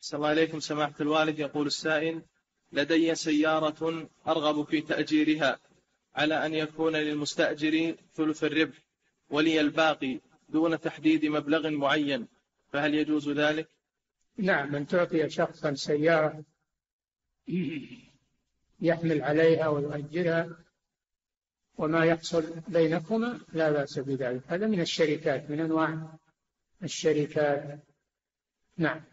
صلى الله عليكم سماحة الوالد. يقول السائل: لدي سيارة أرغب في تأجيرها على أن يكون للمستأجر ثلث الربح ولي الباقي دون تحديد مبلغ معين، فهل يجوز ذلك؟ نعم، من تعطي شخصا سيارة يحمل عليها ويؤجرها وما يحصل بينكما لا بأس بذلك، هذا من الشركات، من أنواع الشركات. نعم.